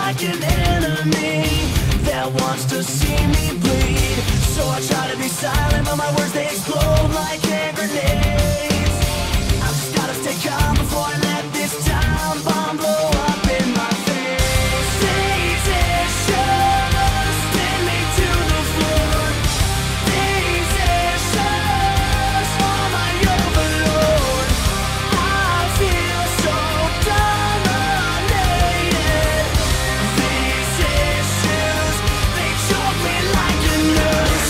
like an enemy that wants to see me bleed. So I try to be silent, but my words they explode like hand grenades. I just gotta stay calm before I let this time bomb blow up in my face. These issues spin me to the floor. These issues are my overload. I feel so dominated. These issues, they choke me like a noose.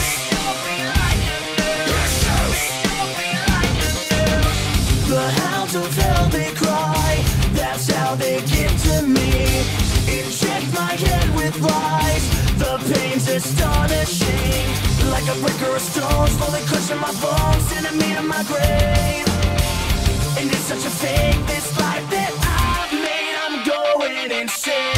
The hounds of hell, they cry, that's how they get to me. Inject my head with lies, the pain's astonishing. Like a brick or a stone, slowly crushing my bones, sending me to my grave. And it's such a fake, this life that I've made, I'm going insane.